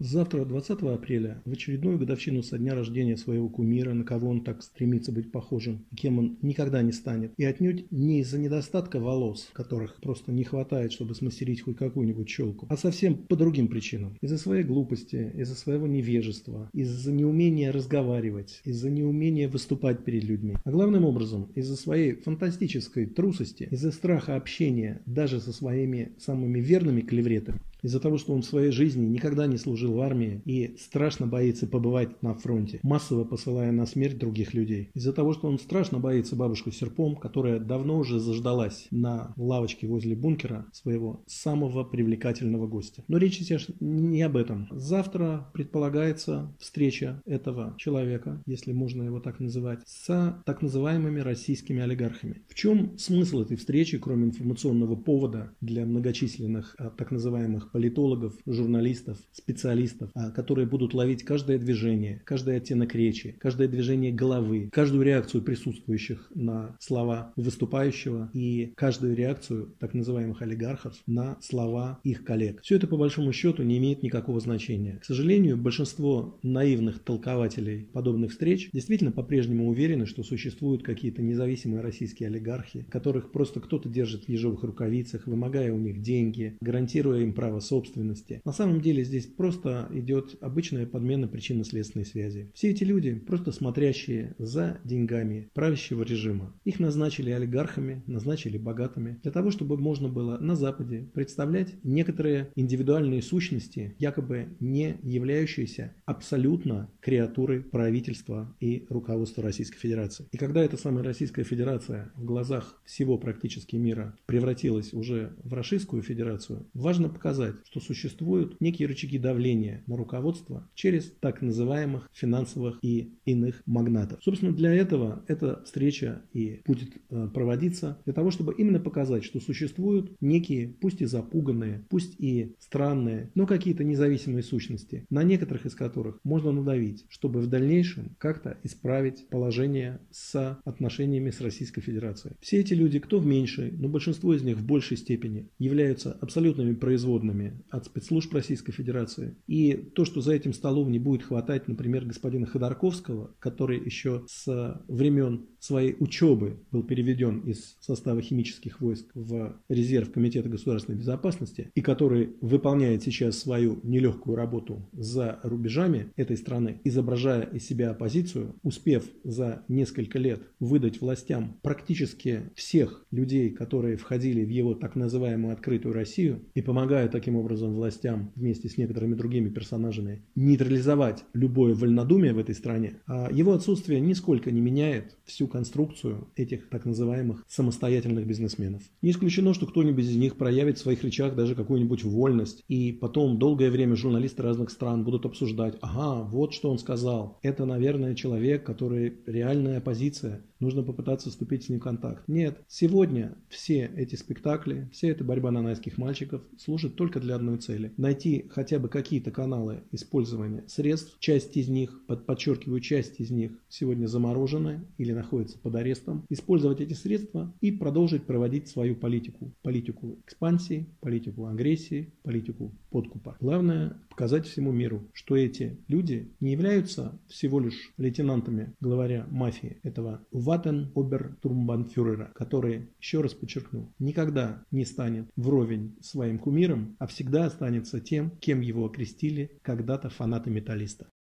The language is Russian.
Завтра, 20 апреля, в очередную годовщину со дня рождения своего кумира, на кого он так стремится быть похожим, и кем он никогда не станет. И отнюдь не из-за недостатка волос, которых просто не хватает, чтобы смастерить хоть какую-нибудь челку, а совсем по другим причинам. Из-за своей глупости, из-за своего невежества, из-за неумения разговаривать, из-за неумения выступать перед людьми. А главным образом, из-за своей фантастической трусости, из-за страха общения даже со своими самыми верными клевретами. Из-за того, что он в своей жизни никогда не служил в армии и страшно боится побывать на фронте, массово посылая на смерть других людей. Из-за того, что он страшно боится бабушку Серпом, которая давно уже заждалась на лавочке возле бункера своего самого привлекательного гостя. Но речь сейчас не об этом. Завтра предполагается встреча этого человека, если можно его так называть, с так называемыми российскими олигархами. В чем смысл этой встречи, кроме информационного повода для многочисленных так называемых политологов, журналистов, специалистов, которые будут ловить каждое движение, каждый оттенок речи, каждое движение головы, каждую реакцию присутствующих на слова выступающего и каждую реакцию так называемых олигархов на слова их коллег. Все это по большому счету не имеет никакого значения. К сожалению, большинство наивных толкователей подобных встреч действительно по-прежнему уверены, что существуют какие-то независимые российские олигархи, которых просто кто-то держит в ежовых рукавицах, вымогая у них деньги, гарантируя им право собственности. На самом деле здесь просто идет обычная подмена причинно-следственной связи. Все эти люди просто смотрящие за деньгами правящего режима. Их назначили олигархами, назначили богатыми, для того, чтобы можно было на Западе представлять некоторые индивидуальные сущности, якобы не являющиеся абсолютно креатурой правительства и руководства Российской Федерации. И когда эта самая Российская Федерация в глазах всего практически мира превратилась уже в Российскую Федерацию, важно показать, что существуют некие рычаги давления на руководство через так называемых финансовых и иных магнатов. Собственно, для этого эта встреча и будет проводиться, для того, чтобы именно показать, что существуют некие, пусть и запуганные, пусть и странные, но какие-то независимые сущности, на некоторых из которых можно надавить, чтобы в дальнейшем как-то исправить положение с отношениями с Российской Федерацией. Все эти люди, кто в меньшей, но большинство из них в большей степени являются абсолютными производными от спецслужб Российской Федерации. И то, что за этим столом не будет хватать, например, господина Ходорковского, который еще с времен своей учебы был переведен из состава химических войск в резерв Комитета государственной безопасности, и который выполняет сейчас свою нелегкую работу за рубежами этой страны, изображая из себя оппозицию, успев за несколько лет выдать властям практически всех людей, которые входили в его так называемую открытую Россию, и помогая таким образом властям вместе с некоторыми другими персонажами нейтрализовать любое вольнодумие в этой стране, его отсутствие нисколько не меняет всю конструкцию этих так называемых самостоятельных бизнесменов. Не исключено, что кто-нибудь из них проявит в своих речах даже какую-нибудь вольность, и потом долгое время журналисты разных стран будут обсуждать: ага, вот что он сказал, это, наверное, человек, который реальная оппозиция, нужно попытаться вступить с ним в контакт. Нет, сегодня все эти спектакли, вся эта борьба нанайских мальчиков служит только для одной цели: найти хотя бы какие-то каналы использования средств. Часть из них, подчеркиваю, часть из них сегодня заморожены или находятся под арестом. Использовать эти средства и продолжить проводить свою политику. Политику экспансии, политику агрессии, политику подкупа. Главное показать всему миру, что эти люди не являются всего лишь лейтенантами, главаря мафии, этого Ватен-Обертурмбанфюрера, который, еще раз подчеркну, никогда не станет вровень своим кумиром, а всегда останется тем, кем его окрестили когда-то фанаты металлиста.